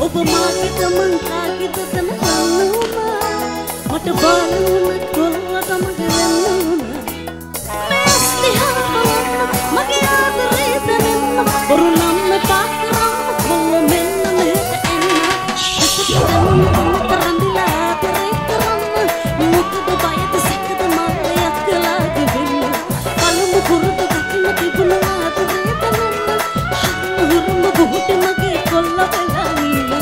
ඔබ මාගේ ගමන් කාගේද තනහනුම මට බලන්න කොල්ලට මගේ වෙන්න මගේ ආදරේ දැනෙන්න බොරු නම් එපා කරන්න කොල්ල මෙන්න මෙහෙට එන්න කරන්දිලා ආදරේ කරන්න මොකද බයද සිකද මල්ලයක් කලාගේ වෙන්න පළමු කුරුට දකින්න තිබුණ ආදරේ දැනෙන්න හුරුම බුහුට මගේ කොල්ල වෙලා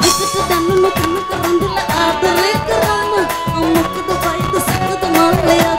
Love